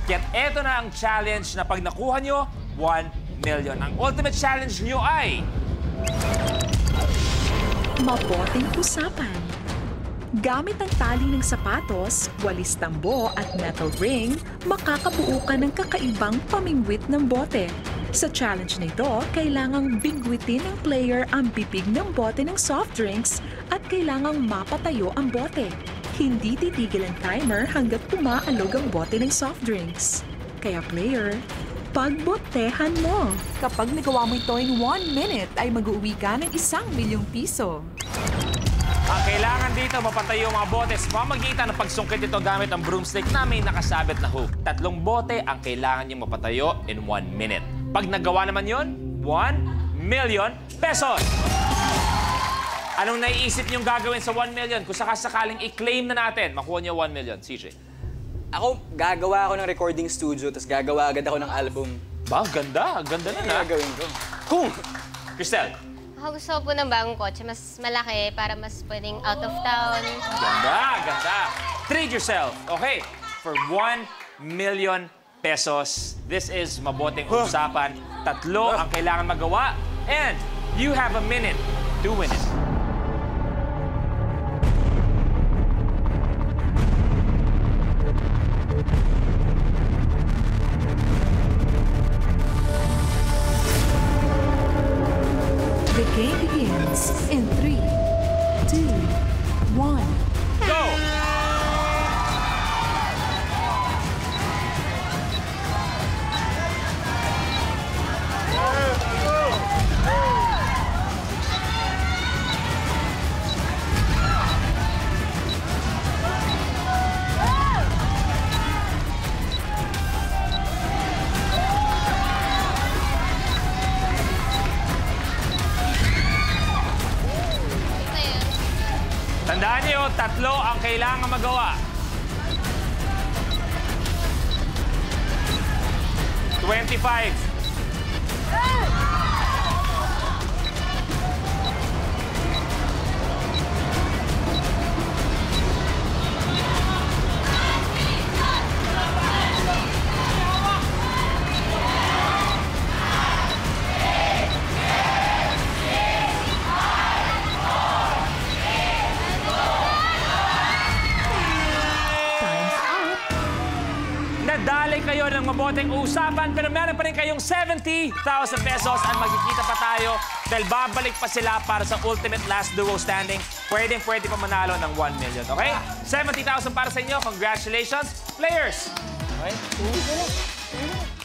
Kaya't eto na ang challenge na pag nakuha nyo, 1 million. Ang ultimate challenge nyo ay... Maboteng usapan. Gamit ang tali ng sapatos, walis tambo at metal ring, makakabuo ka ng kakaibang pamingwit ng bote. Sa challenge na ito, kailangang bigwitin ng player ang bibig ng bote ng soft drinks at kailangang mapatayo ang bote. Hindi titigil ang timer hanggat umaalog ang bote ng soft drinks. Kaya player, pagbotehan mo! Kapag nagawa mo ito in 1 minute, ay mag-uwi ka ng 1,000,000 piso. Ang kailangan dito, mapatayo mga bote sa pamagitan ng pagsungkit ito gamit ang broomstick na may nakasabit na hook. 3 bote ang kailangan niyong mapatayo in 1 minute. Pag nagawa naman yon, 1 million pesos! Anong naiisip niyong gagawin sa 1 million? Kung sakasakaling i-claim na natin, makuha niyo 1 million. CJ? Ako, gagawa ako ng recording studio, tapos gagawa agad ako ng album. Ba, ganda. Ganda na na. Gagawin ko. Cool! Cristel? Ako gusto ko po ng bagong kotse, mas malaki para mas pwedeng out of town. Ganda. Treat yourself. Okay, for 1 million pesos, this is maboteng usapan. 3 ang kailangan magawa. And you have a minute to win it. The game begins in 3, 2, 1. Go! Tandaan niyo, 3 ang kailangan magawa. 25. Nadali kayo ng maboteng usapan, pero meron pa rin kayong 70,000 pesos at magkikita pa tayo dahil babalik pa sila para sa ultimate last duo standing. Pwede pa manalo ng 1 million, okay? 70,000 para sa inyo. Congratulations, players! Okay?